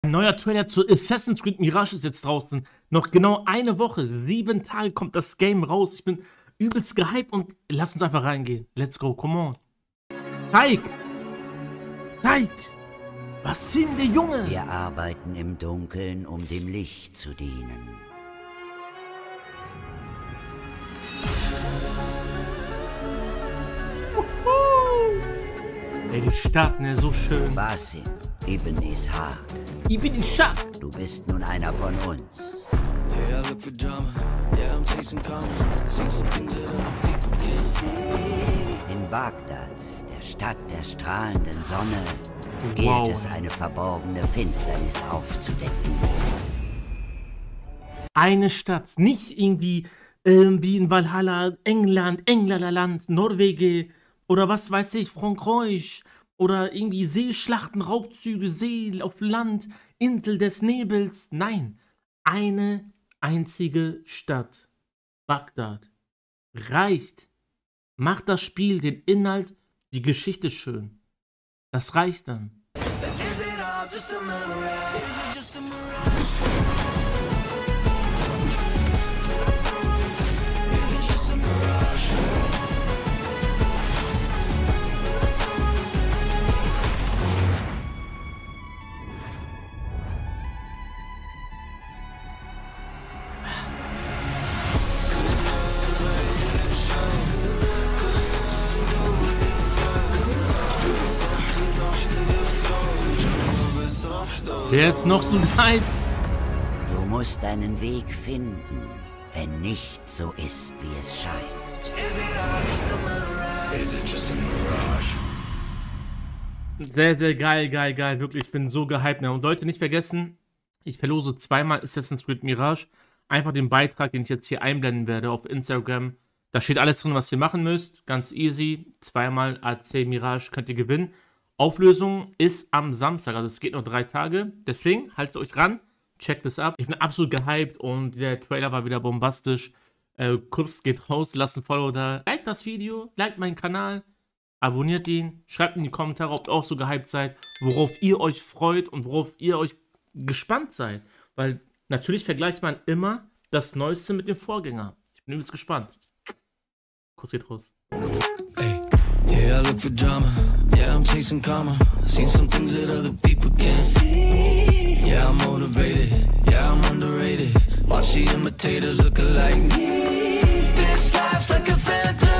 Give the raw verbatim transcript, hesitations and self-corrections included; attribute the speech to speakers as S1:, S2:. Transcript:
S1: Ein neuer Trailer zu Assassin's Creed Mirage ist jetzt draußen. Noch genau eine Woche, sieben Tage kommt das Game raus. Ich bin übelst gehypt und lass uns einfach reingehen. Let's go, come on. Taik! Taik! Was sind der Junge?
S2: Wir arbeiten im Dunkeln, um dem Licht zu dienen.
S1: Ey, die Stadt, ne, so schön.
S2: Basim, Ibn Ishaq.
S1: Ibn Ishaq.
S2: Du bist nun einer von uns. In Bagdad, der Stadt der strahlenden Sonne, gilt
S1: Wow.
S2: es, eine verborgene Finsternis aufzudecken.
S1: Eine Stadt, nicht irgendwie ähm, wie in Valhalla, England, Englanderland, Norwegen oder was weiß ich, Frankreich oder irgendwie Seeschlachten, Raubzüge, See auf Land, Insel des Nebels. Nein, eine einzige Stadt, Bagdad, reicht. Macht das Spiel, den Inhalt, die Geschichte schön. Das reicht dann. Wer jetzt noch so geil?
S2: Du musst deinen Weg finden, wenn nicht so ist, wie es scheint.
S1: Sehr, sehr geil, geil, geil. Wirklich, ich bin so gehypt. Und Leute, nicht vergessen, ich verlose zweimal Assassin's Creed Mirage. Einfach den Beitrag, den ich jetzt hier einblenden werde auf Instagram. Da steht alles drin, was ihr machen müsst. Ganz easy. Zweimal A C Mirage könnt ihr gewinnen. Auflösung ist am Samstag, also es geht noch drei Tage. Deswegen, haltet euch ran, checkt es ab. Ich bin absolut gehypt und der Trailer war wieder bombastisch. Äh, Kuss geht raus, lasst ein Follow da. Like das Video, like meinen Kanal, abonniert ihn, schreibt in die Kommentare, ob ihr auch so gehypt seid, worauf ihr euch freut und worauf ihr euch gespannt seid. Weil natürlich vergleicht man immer das Neueste mit dem Vorgänger. Ich bin übelst gespannt. Kuss geht raus.
S3: Hey, yeah, I look for drama. Yeah, I'm chasing karma. Seen some things that other people can't see. Yeah, I'm motivated. Yeah, I'm underrated. Watch the imitators look alike me. This life's like a phantom.